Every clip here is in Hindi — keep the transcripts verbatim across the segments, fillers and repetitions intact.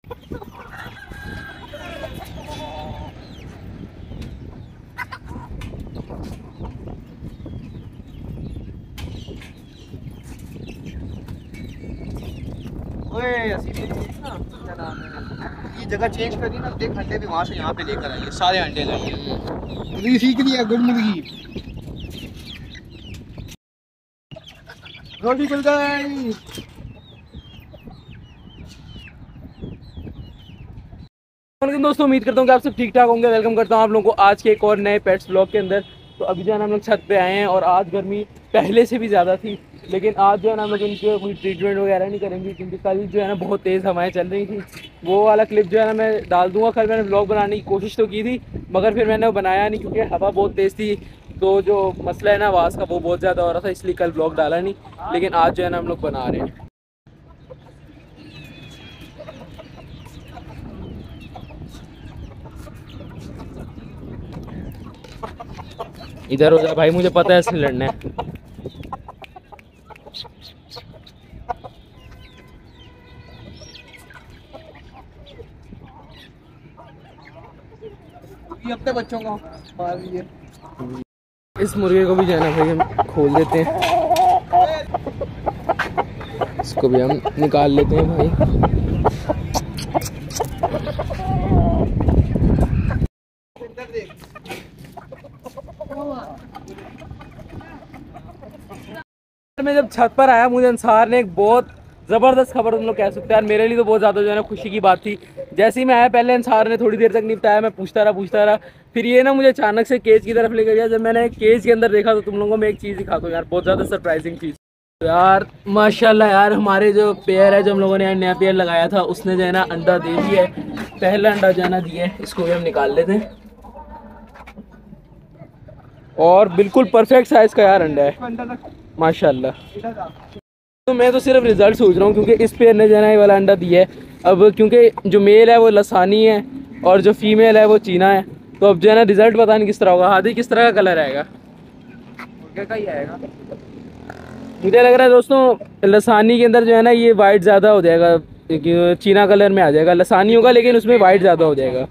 ये जगह चेंज करी ना, देख अंडे भी वहाँ से यहाँ पे लेकर आइए, सारे अंडे लाइए। मुर्गी सीख लिया, गुड मुर्गी रोटी मिल गई। दोस्तों उम्मीद करता हूँ कि आप सब ठीक ठाक होंगे। वेलकम करता हूँ आप लोगों को आज के एक और नए पेट्स ब्लॉग के अंदर। तो अभी जो है ना हम लोग छत पे आए हैं और आज गर्मी पहले से भी ज़्यादा थी, लेकिन आज जो है ना हम लोग इनके कोई ट्रीटमेंट वगैरह नहीं करेंगे क्योंकि कल जो है ना बहुत तेज़ हवाएं चल रही थी। वो वाला क्लिप जो है ना मैं डाल दूंगा। कल मैंने ब्लॉग बनाने की कोशिश तो की थी मगर फिर मैंने वो बनाया नहीं क्योंकि हवा बहुत तेज़ थी। तो जो मसला है ना आवाज़ का वो बहुत ज़्यादा हो रहा था, इसलिए कल ब्लॉग डाला नहीं। लेकिन आज जो है ना हम लोग बना रहे हैं। इधर हो जा भाई, मुझे पता है इससे लड़ना है। अपने बच्चों को इस मुर्गे को भी जाना भाई हम खोल देते हैं, इसको भी हम निकाल लेते हैं भाई। मैं जब छत पर आया मुझे अंसार ने एक बहुत ज़बरदस्त खबर उन लोग कह सकते हैं यार, मेरे लिए तो बहुत ज़्यादा जो है ना खुशी की बात थी। जैसे ही मैं आया पहले अंसार ने थोड़ी देर तक नहीं बताया, मैं पूछता रहा पूछता रहा फिर ये ना मुझे अचानक से केज की तरफ लेकर गया। जब मैंने केज के अंदर देखा तो तुम लोगों को मैं एक चीज़ दिखाता हूँ यार, बहुत ज़्यादा सरप्राइजिंग चीज़। तो यार माशाल्लाह यार, हमारे जो पेयर है जो हम लोगों ने नया पेयर लगाया था उसने जो है ना अंडा दे दिया है। पहला अंडा जो है ना दिया है, इसको भी हम निकाल लेते हैं। और बिल्कुल परफेक्ट साइज़ का यार अंडा है माशाल्लाह। तो मैं तो सिर्फ रिजल्ट सोच रहा हूँ क्योंकि इस पेयर ने जो है ना ये वाला अंडा दिया है। अब क्योंकि जो मेल है वो लसानी है और जो फीमेल है वो चीना है, तो अब जो है ना रिजल्ट पता नहीं किस तरह होगा। हादी किस तरह का कलर आएगा? मुर्गे का ही आएगा मुझे लग रहा है दोस्तों लसानी के अंदर जो है ना ये वाइट ज़्यादा हो जाएगा, चीना कलर में आ जाएगा। लसानी होगा लेकिन उसमें वाइट ज़्यादा हो जाएगा।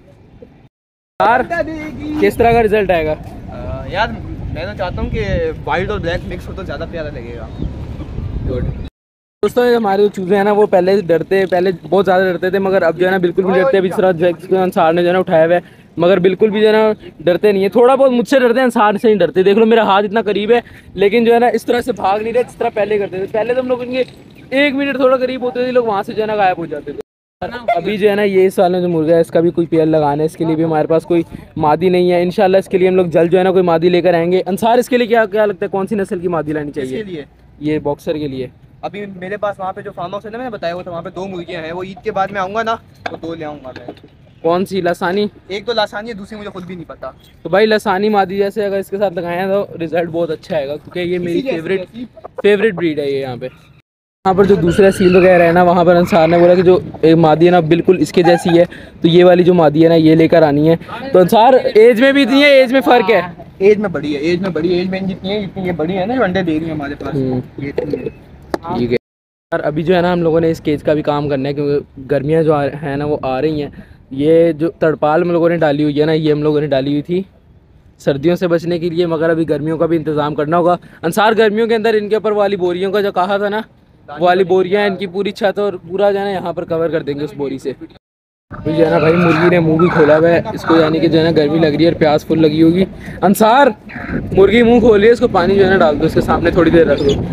यार किस तरह का रिजल्ट आएगा? आ, यार मैं तो चाहता हूँ कि वाइट और ब्लैक मिक्स हो तो ज़्यादा प्यारा लगेगा। गुड दोस्तों, ये हमारे जो चूजे हैं ना वो पहले डरते पहले बहुत ज़्यादा डरते थे मगर अब जो है ना बिल्कुल भी डरते। अभी इस तरह अंसार ने जो है ना उठाया हुआ है मगर बिल्कुल भी जो है ना डरते नहीं है। थोड़ा बहुत मुझसे डरते हैं, अंसार से नहीं डरते। देख लो मेरा हाथ इतना करीब है लेकिन जो है ना इस तरह से भाग नहीं रहे जिस तरह पहले करते थे। पहले तो हम लोग इनके एक मिनट थोड़ा करीब होते थे, लोग वहाँ से जो है ना गायब हो जाते थे। अभी जो है ना ये इस वाले जो मुर्गा है इसका भी कोई पेयर लगाना है, इसके लिए भी हमारे पास कोई मादी नहीं है। इंशाल्लाह इसके लिए हम लोग जल्द जो है ना कोई मादी लेकर आएंगे। अंसार इसके लिए क्या क्या लगता है कौन सी नस्ल की मादी लानी चाहिए? इसके लिए ये बॉक्सर के लिए अभी मेरे पास वहाँ पे जो फार्म हाउस है ना मैंने बताया हुआ था, वहाँ पे दो मुर्गियाँ हैं। वो ईद के बाद में आऊँगा ना तो दो ले आऊँगा मैं। कौन सी? लसानी? एक तो लासानी है, दूसरी मुझे खुद भी नहीं पता। तो भाई लसानी मादी जैसे अगर इसके साथ लगाएं तो रिजल्ट बहुत अच्छा आएगा क्योंकि ये मेरी फेवरेट फेवरेट ब्रीड है ये। यहाँ पे यहाँ पर जो दूसरा सील वगैरह है ना वहाँ पर अंसार ने बोला कि जो एक मादी है ना बिल्कुल इसके जैसी है, तो ये वाली जो मादी है ना ये लेकर आनी है। तो अंसार एज में भी इतनी है, एज में फ़र्क है? एज में बड़ी है, एज में बड़ी एज में जितनी है जितनी ये बड़ी है ना जो अंडे दे रही है हमारे पास ये ठीक है यार। अभी जो है ना हम लोगों ने इस केज का भी काम करना है क्योंकि गर्मियाँ जो है ना वो आ रही हैं। ये जो तड़पाल हम लोगों ने डाली हुई है ना ये हम लोगों ने डाली हुई थी सर्दियों से बचने के लिए, मगर अभी गर्मियों का भी इंतज़ाम करना होगा। अंसार गर्मियों के अंदर इनके ऊपर वाली बोरियों का जो कहा था ना वो वाली बोरियां इनकी पूरी छत और पूरा जो है ना यहाँ पर कवर कर देंगे उस बोरी से। तो जो है ना भाई मुर्गी ने मुंह भी खोला हुआ है, इसको यानी कि जो है ना गर्मी लग रही है और प्यास फुल लगी होगी। अंसार मुर्गी मुंह खोलिए, इसको पानी जो है ना डाल दो, इसके सामने थोड़ी देर रख दो।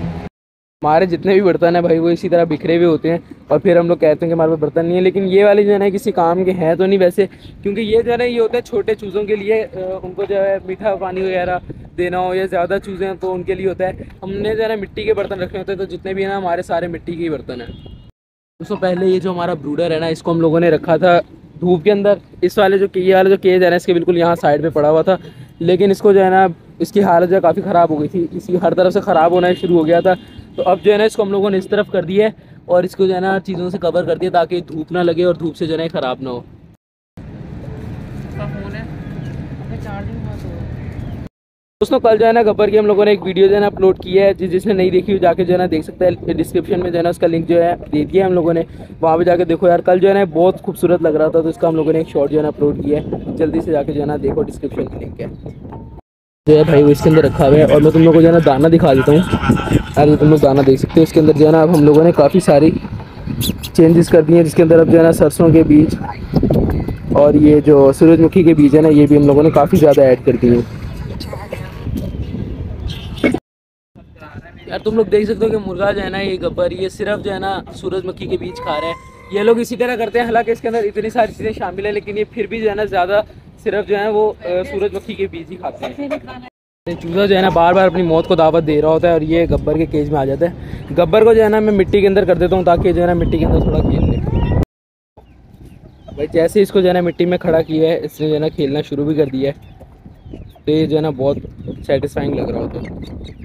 हमारे जितने भी बर्तन है भाई वो इसी तरह बिखरे हुए होते हैं और फिर हम लोग कहते हैं कि हमारे पास बर्तन नहीं है, लेकिन ये वाले जो है ना किसी काम के हैं तो नहीं वैसे, क्योंकि ये जो है ना ये होते हैं छोटे चूज़ों के लिए। उनको जो है मीठा पानी वगैरह देना हो या ज़्यादा चूज़ें हैं तो उनके लिए होता है। हमने जो है ना मिट्टी के बर्तन रखे होते हैं, तो जितने भी है ना हमारे सारे मिट्टी के ही बर्तन हैं। दोस्तों पहले ये जो हमारा ब्रूडर है ना इसको हम लोगों ने रखा था धूप के अंदर। इस वाले जो ये वाला जो केज है ना इसके बिल्कुल यहाँ साइड में पड़ा हुआ था, लेकिन इसको जो है ना इसकी हालत जो है काफ़ी ख़राब हो गई थी, इसी हर तरफ से ख़राब होना शुरू हो गया था। तो अब जो है ना इसको हम लोगों ने इस तरफ कर दिया है और इसको जो है ना चीज़ों से कवर कर दिया ताकि धूप ना लगे और धूप से जो है ख़राब ना हो। दोस्तों कल जो है ना गब्बर की हम लोगों ने एक वीडियो जो है ना अपलोड की है, जिस जिसने नहीं देखी हो जाके जो है ना देख सकता है, डिस्क्रिप्शन में जो है ना उसका लिंक जो है दे दिया है हम लोगों ने, वहाँ पे जाके देखो यार। कल जो है ना बहुत खूबसूरत लग रहा था, तो इसका हम लोगों ने एक शॉर्ट जो है ना अपलोड किया है, जल्दी से जाके जो है ना देखो, डिस्क्रिप्शन में लिंक है जो है भाई वो इसके अंदर रखा हुआ है। और मैं तुम लोग को जो है ना दाना दिखा देता हूँ यार, तुम लोग दाना देख सकते हो। इसके अंदर जो है ना अब हम लोगों ने काफ़ी सारी चेंजेस कर दिए हैं, जिसके अंदर अब जो है ना सरसों के बीज और ये जो सूरजमुखी के बीज है ना, ये भी हम लोगों ने काफ़ी ज़्यादा ऐड कर दिए हैं। यार तुम लोग देख सकते हो कि मुर्गा जो है ना, ये गब्बर, ये सिर्फ जो है ना सूरजमुखी के बीज खा रहा है। ये लोग इसी तरह करते हैं, हालांकि इसके अंदर इतनी सारी चीज़ें शामिल है, लेकिन ये फिर भी जो है ना ज़्यादा सिर्फ जो है वो सूरजमुखी के बीज ही खाते हैं। चूजा जो है ना बार बार अपनी मौत को दावत दे रहा होता है और ये गब्बर के केज में आ जाता है। गब्बर को जो है ना मैं मिट्टी के अंदर कर देता हूँ, ताकि जो है ना मिट्टी के अंदर थोड़ा खेल ले। भाई जैसे इसको जो है ना मिट्टी में खड़ा किया है, इसने जो है ना खेलना शुरू भी कर दिया है, तो ये जो है ना बहुत सेटिस्फाइंग लग रहा होता है।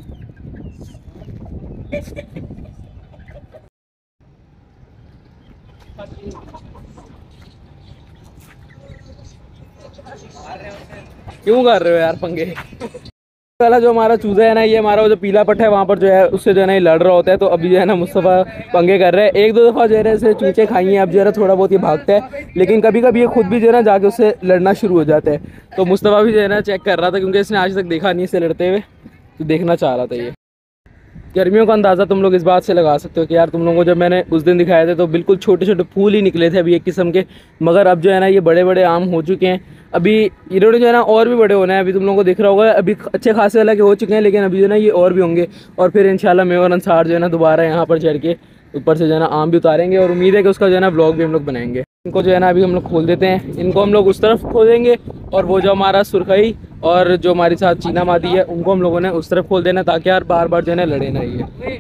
क्यों कर रहे हो यार पंगे? वाला जो हमारा चूजा है ना, ये हमारा जो पीला पट्टा है वहाँ पर जो है उससे जो है ना ये लड़ रहा होता है। तो अभी जो है ना मुस्तफ़ा पंगे कर रहे हैं, एक दो दफ़ा जो है ना इसे चूचे खाई हैं, अब जो है ना थोड़ा बहुत ये भागता है, लेकिन कभी कभी ये खुद भी जो है ना जाके उससे लड़ना शुरू हो जाता है। तो मुस्तफ़ा भी जो है ना चेक कर रहा था, क्योंकि इसने आज तक देखा नहीं इसे लड़ते हुए, तो देखना चाह रहा था। ये गर्मियों का अंदाज़ा तुम लोग इस बात से लगा सकते हो कि यार तुम लोगों को जब मैंने उस दिन दिखाए थे तो बिल्कुल छोटे छोटे फूल ही निकले थे अभी एक किस्म के, मगर अब जो है ना ये बड़े बड़े आम हो चुके हैं। अभी इन्होंने जो है ना और भी बड़े होना है, अभी तुम लोगों को दिख रहा होगा, अभी अच्छे खासे अलग हो चुके हैं, लेकिन अभी जो है ना ये और भी होंगे। और फिर इंशाल्लाह मैं और अंसार जो है ना दोबारा यहाँ पर चढ़ के ऊपर से जो है ना आम भी उतारेंगे, और उम्मीद है कि उसका जो है ना ब्लॉग भी हम लोग बनाएंगे। इनको जो है ना अभी हम लोग खोल देते हैं, इनको हम लोग उस तरफ खोलेंगे, और वो जो हमारा सुरखई और जो हमारी साथ चीना मादी है उनको हम लोगों ने उस तरफ खोल देना, ताकि यार बार बार जो है ना लड़े ना। ये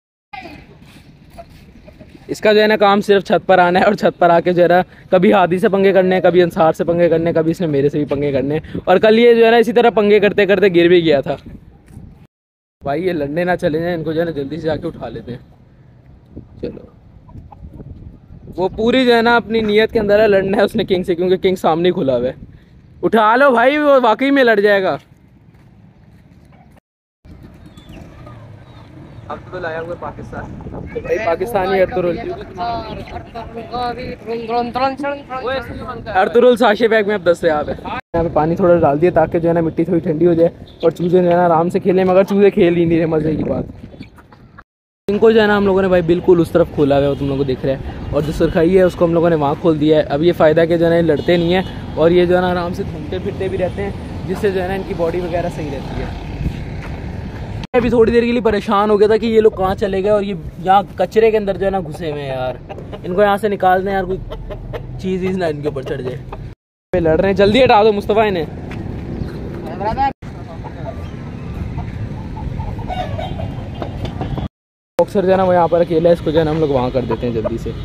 इसका जो है ना काम सिर्फ छत पर आना है, और छत पर आके जो है ना कभी हादी से पंगे करने हैं, कभी अंसार से पंगे करने हैं, कभी इसने मेरे से भी पंगे करने हैं। और कल ये जो है ना इसी तरह पंगे करते करते गिर भी गया था। भाई ये लड़ने ना चले जाए, इनको जो है ना जल्दी से जाके उठा लेते हैं। चलो, वो पूरी जो है ना अपनी नीयत के अंदर है, लड़ना है उसने किंग से, क्योंकि किंग सामने ही खुला हुआ है। उठा लो भाई, वो वाकई में लड़ जाएगा। अब तो लाया हुआ पाकिस्तान, तो भाई Pakistani Ertugrul Ertugrul sachet bag में अब दस्तयाब है। यहाँ पे पानी थोड़ा डाल दिया ताकि जो है ना मिट्टी थोड़ी ठंडी हो जाए और चूजे जो है ना आराम से खेलें, मगर चूजे खेल ही नहीं रहे, मजे की बात। इनको जो है ना हम लोगों ने भाई बिल्कुल उस तरफ खोला हुआ है, वो तुम लोगों को दिख रहा है, और जो सुरखाई है उसको हम लोगों ने वहाँ खोल दिया है। अब ये फ़ायदा कि जो है ना लड़ते नहीं है, और ये जो है ना आराम से घूमते फिरते भी रहते हैं, जिससे जो है ना इनकी बॉडी वगैरह सही रहती है। मैं अभी थोड़ी देर के लिए परेशान हो गया था कि ये लोग कहाँ चले गए, और ये यहाँ कचरे के अंदर जो है ना घुसे हुए हैं यार, इनको यहाँ से निकाल दें यार, कोई चीज़ ही ना इनके ऊपर चढ़ जाए। लड़ रहे हैं, जल्दी हटा दो मुस्तफ़ा इन्हें। बॉक्सर जो है ना वो यहाँ पर अकेला है, इसको जो है ना हम लोग वहाँ कर देते हैं जल्दी से।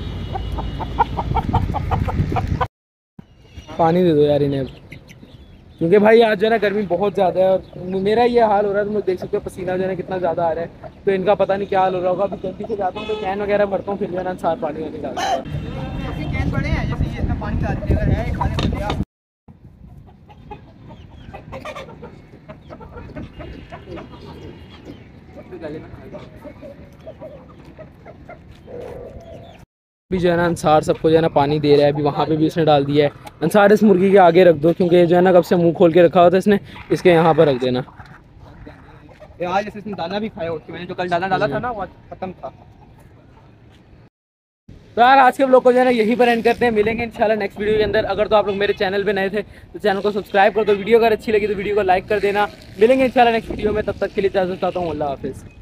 पानी दे दो यार इन्हें, क्योंकि भाई आज जो है ना गर्मी बहुत ज़्यादा है, और मेरा ये हाल हो रहा है, तुम लोग देख सकते हो पसीना जो है ना कितना ज़्यादा आ रहा है, तो इनका पता नहीं क्या हाल हो रहा होगा। अभी जल्दी से जाता हूँ तो कैन वगैरह भरता हूँ, फिर जो है ना साथ पानी वानी डालता हूँ। कैन बड़े हैं, जैसे ये इतना पानी डाल देगा है, खाने को दिया। अभी जो है ना अंसार सबको जो है ना पानी दे रहा है, अभी वहाँ पे भी उसने डाल दिया है। अंसार इस मुर्गी के आगे रख दो, क्योंकि जो है ना कब से मुंह खोल के रखा हुआ था इसने, इसके यहाँ पर रख देना। आज जैसे इसने दाना भी खाया, उसकी मैंने जो कल दाना डाला था ना वो खत्म था। तो यार आज के ब्लॉग को जो है ना यहीं पर एंड करते हैं, मिलेंगे इंशाल्लाह नेक्स्ट वीडियो के अंदर। अगर तो आप लोग मेरे चैनल पे नए थे तो चैनल को सब्सक्राइब कर दो, वीडियो अगर अच्छी लगी तो वीडियो को लाइक कर देना। मिलेंगे इंशाल्लाह नेक्स्ट वीडियो में, तब तक के लिए इजाज़त चाहता हूँ, अल्लाह हाफिज़।